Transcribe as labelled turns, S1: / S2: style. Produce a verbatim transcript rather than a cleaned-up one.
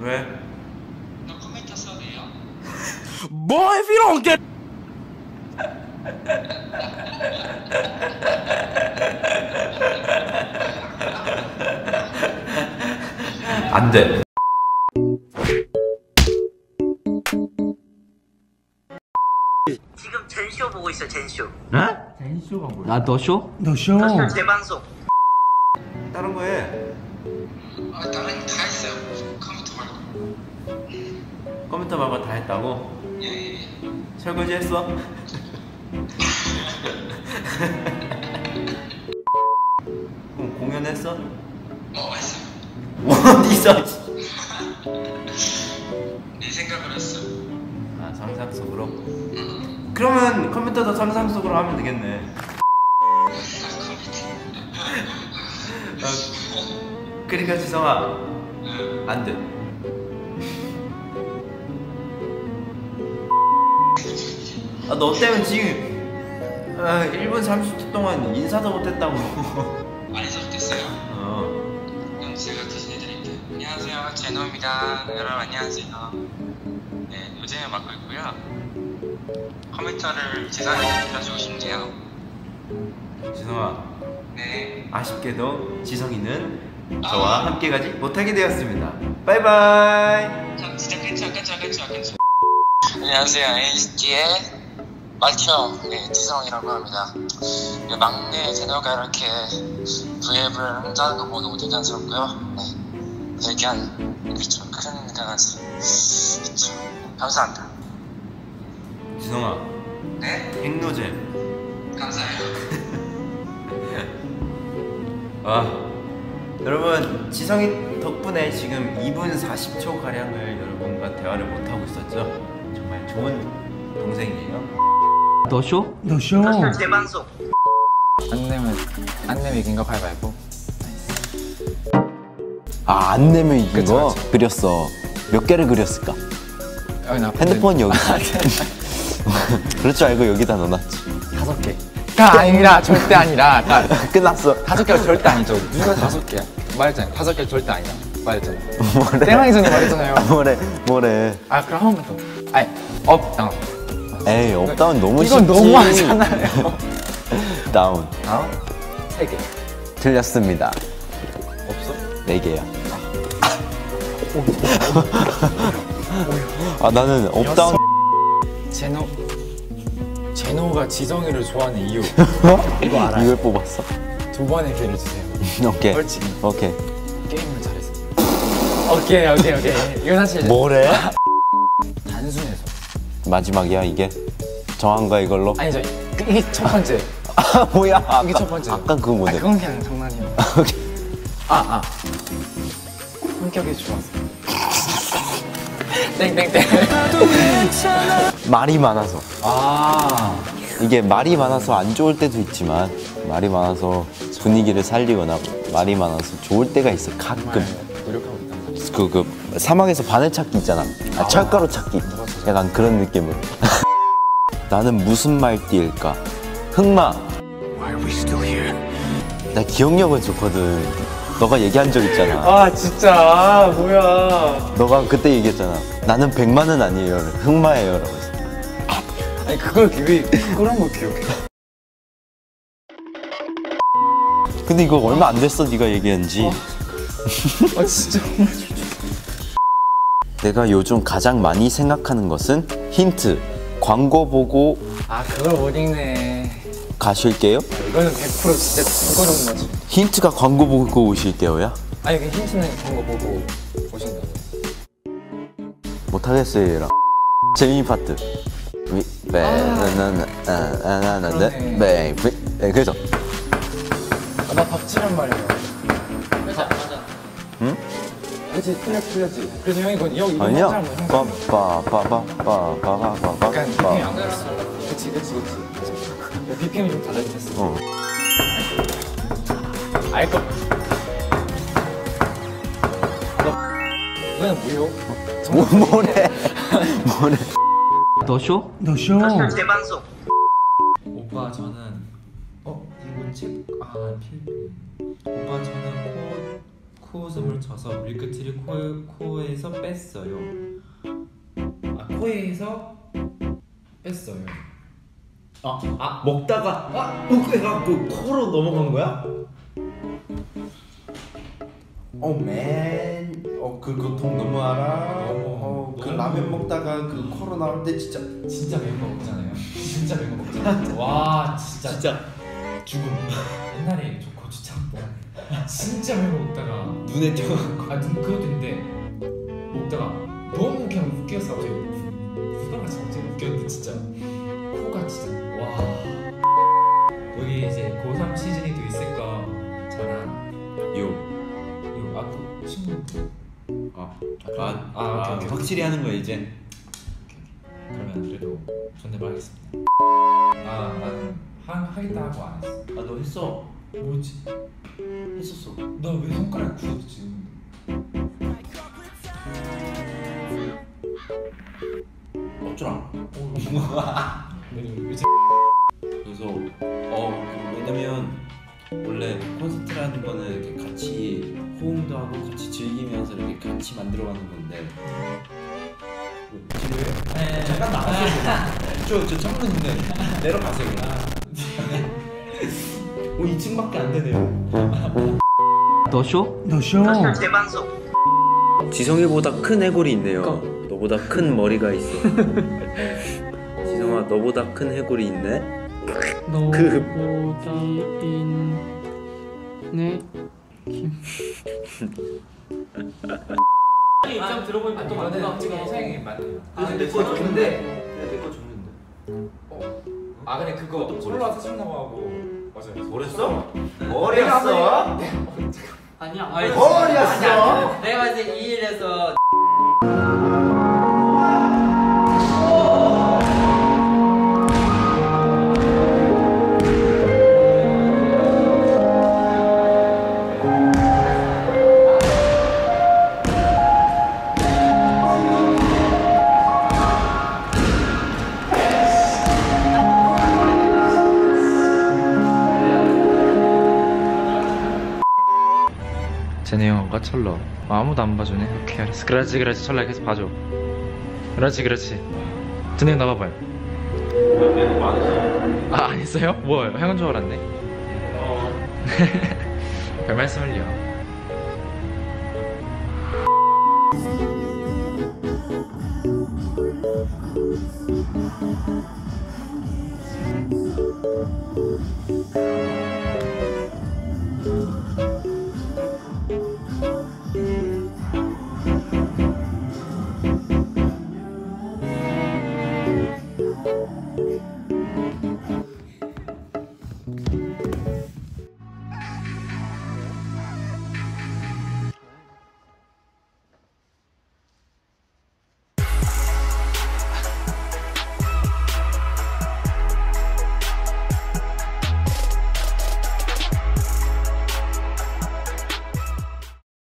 S1: 왜?
S2: 너 컴퓨터 써도 돼요?
S1: 뭐 if you don't get 안 돼.
S3: 지금 젠쇼 보고 있어. 젠쇼.
S1: 어? 젠쇼가 뭐야?
S4: 아, 너 쇼?
S1: 너 쇼.
S3: 너 재방송.
S1: 다른 거 해.
S2: 아 다른 다 했어요. 컴퓨터 말고.
S1: 컴퓨터 말고 다 했다고?
S2: 예예 예.
S1: 설거지 했어? 그럼 공연했어?
S2: 어 했어.
S1: 어디서?
S2: 네 생각을 했어.
S1: 아, 상상 속으로?
S2: 응.
S1: 그러면 컴퓨터도 상상 속으로 하면 되겠네. 어, 그러니까 지성아, 안 돼. 아, 너 때문에 지금 아, 일 분 삼십 초 동안 인사도 못했다고.
S2: 안 해석됐어요?
S1: 어.
S2: 그럼 제가 대신해드릴게요. 안녕하세요, 제노입니다. 여러분 안녕하세요. 네, 요즘에 맡고 있고요. 컴퓨터를 지성이한테 빌려주고 싶네요.
S1: 지성아,
S2: 네.
S1: 아쉽게도 지성이는 저와 함께 가지 못하게 되었습니다. 바이바이.
S2: 자, 진짜 괜찮아, 괜찮아, 괜찮아, 괜찮아. 안녕하세요, 엔시티의 말티어 네, 지성이라고 합니다. 네, 막내 제노가 이렇게 브이앱을 한다는 거 보고 너무 대견스럽고요. 네, 대견 그렇죠, 큰 강아지. 그렇죠. 감사합니다.
S1: 지성아,
S2: 네,
S1: 핵노잼.
S2: 감사해요.
S1: 아, 여러분, 지성이 덕분에 지금 이 분 사십 초 가량을 여러분과 대화를 못 하고 있었죠. 정말 좋은 동생이에요.
S4: 너 쇼?
S1: 너 쇼.
S3: 너 재방송.
S5: 안 내면 안 내면 이긴가 가위바위보.
S6: 아, 안 내면 이긴
S5: 그쵸,
S6: 거
S5: 그쵸.
S6: 그렸어. 몇 개를 그렸을까?
S5: 여기 나
S6: 핸드폰 여기. 그럴 줄 알고 여기다 넣어놨지.
S5: 다섯 개. 가 아니라 절대 아니라 다,
S6: 끝났어.
S5: 다섯 개가 절대 아니죠. 누가 다섯 개야? 말했잖아요. 다섯 개 절대 아니다. 말했잖아요.
S6: 뭐래?
S5: 땡랑이 선이 말했잖아요.
S6: 뭐래? 뭐래?
S5: 아 그럼 한 번만 더. 아니 업 다운.
S6: 에이, 업다운 너무 쉽지.
S5: 이건 너무 하잖아요.
S6: 다운.
S5: 다운 세 개.
S6: 틀렸습니다.
S5: 없어?
S6: 네 개야. 아, 나는 업다운.
S5: 제노 제노가 지성이를 좋아하는 이유 이거 알아요?
S6: 이걸 뽑았어.
S5: 두 번의 기회를 주세요.
S6: 오케이.
S5: 솔직히
S6: 오케이.
S5: 게임을 잘했어. 오케이 오케이 오케이. 이건 사실
S6: 뭐래?
S5: 단순해서.
S6: 마지막이야 이게? 정한 거야 이걸로?
S5: 아니죠. 그- 이게 첫 번째.
S6: 아, 뭐야? 아까,
S5: 이게 첫 번째.
S6: 아까 그거
S5: 아,
S6: 뭔데?
S5: 그건 그냥 장난이에요. 아, 아. 성격이 좋았어. 땡땡땡.
S6: 말이 많아서.
S5: 아.
S6: 이게 말이 많아서 안 좋을 때도 있지만 말이 많아서 분위기를 살리거나 말이 많아서 좋을 때가 있어. 가끔.
S5: 노력하고 있다.
S6: 그, 그 사막에서 바늘 찾기 있잖아. 아, 철가루 찾기. 약간 그런 느낌으로. 나는 무슨 말띠일까? 흑마. 나 기억력은 좋거든. 너가 얘기한 적 있잖아.
S5: 아, 진짜. 뭐야.
S6: 너가 그때 얘기했잖아. 나는 백만은 아니에요. 흑마예요. 라고 했어.
S5: 아니, 그걸 왜, 그런 거 기억해.
S6: 근데 이거 얼마 안 됐어. 네가 얘기한 지.
S5: 아, 진짜.
S6: 내가 요즘 가장 많이 생각하는 것은 힌트. 광고 보고
S5: 아, 그걸 못 읽네.
S6: 가실게요.
S5: 이거는 백 퍼센트 진짜 그거는 거지.
S6: 힌트가 광고 보고 오실게요야?
S5: 아니, 그 힌트는 그런 거 보고 오신다.
S6: 못하겠어요 얘랑. 재미 파트. 위, 베, 나나나, 나나나,
S5: 그러네.
S6: 베, 베. 네, 그래서.
S5: 아, 나 박치란 말이에요.
S2: 맞아, 맞아.
S6: 응?
S5: 그치, 틀렸지, 틀렸지. 그래서 형이 이거, 이거, 이거
S6: 아니야.
S5: 한 사람은 형
S6: 빠빠빠빠빠빠빠빠.
S5: 약간 비평이 안 됐어. 그치, 그치, 그치. 비평이 좀 달라진 했어.
S6: 어.
S5: 알 거. 이거는 무효.
S6: 뭐, 뭐래? 뭐래?
S4: 너 쇼?
S1: 너 쇼.
S3: 너 재방송.
S7: 오빠 저는 어? 이곳집? 아 필 오빠 저는 코 코웃음을 쳐서 밀크티를 코, 코에서 뺐어요. 아 코에서 뺐어요.
S1: 아, 아 먹다가 아, 얘가 그 코로 넘어간 거야? 어, 맨. 어, 그 고통 너무 알아. 어, 그
S7: 너무-
S1: 라면 먹다가 그 코로 나올 때 진짜
S7: 진짜 매운 거 먹잖아요. 진짜 매운 거 먹잖아요. 와 진짜
S1: 진짜 죽음.
S7: 옛날에 저 고추장 진짜 매운 거 먹다가
S1: 눈에 띄어갖고.
S7: 아 눈 그것도 있는데 먹다가 너무 그냥 웃겨서 갑자기 후가같이 갑자기 웃겼는데 진짜 코가 진짜 와 여기 이제 고삼 시즌이 또 있을 거잖아.
S1: 요.
S7: 이거 아그 친구
S1: 아,
S7: 아,
S1: 아,
S7: 아,
S1: 아,
S7: 오케이, 오케이.
S1: 확실히 하는 거야 이제.
S7: 그러면 그래도 존댓말 하겠습니다. 아 나는 하, 하겠다 하고 안 했어.
S1: 아, 너 했어.
S7: 뭐지?
S1: 했었어.
S7: 나 왜 손가락 굳었지 지금?
S1: 어쩌라.
S7: 내가 이제
S1: 그래서 어 그, 왜냐면 원래 콘서트라는 거는 이렇게 같이 호응도 하고 같이 즐기면서 이렇게 같이 만들어가는 건데.
S7: 네.
S1: 잠깐 나가세요. 저저 창문 있네. 내려가세요. 어, 이 층밖에 안 되네요.
S4: 더 쇼?
S3: 사실 재방송.
S6: 지성이보다 큰 해골이 있네요. 너보다 큰 머리가 있어. 지성아, 너보다 큰 해골이 있네.
S8: 너보다 있네.
S7: 입장 들어보니까 또 맞는 지금 이상하게 맞네요.
S1: 내거 줬는데. 내거 줬는데.
S7: 아 근데 그거 솔로 와서 춤나고 하고 맞아요.
S1: 뭐랬어? 머리였어?
S8: 아니야.
S1: 머리였어?
S8: 내가 봤을 때 이 일에서
S9: 제네 형과 철러. 아무도 안 봐주네. 오케이 알았어. 그렇지 그렇지 철러 계속 봐줘. 그렇지 그렇지. 제네 형 나봐봐요. 아 아니었어요? 뭐예요? 형은 줄 알았네. 별 말씀을요.